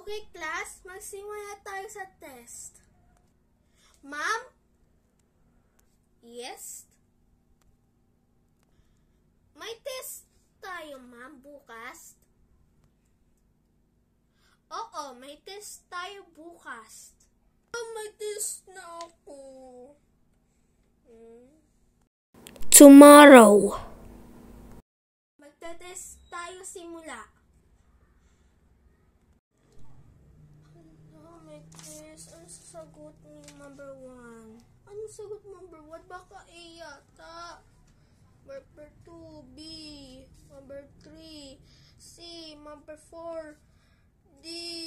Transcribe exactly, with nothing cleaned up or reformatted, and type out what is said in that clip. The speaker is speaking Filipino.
Okay, class, magsimula tayo sa test. Ma'am? Yes? May test tayo, ma'am, bukas? Oo, may test tayo bukas. Oh, may test na ako. Hmm? Tomorrow. Magte-test tayo simula. Ano, may test. Ano sasagot ni number one? Ano sagot number one? Baka A yata. Number two, B. Number three, C. Number four, D.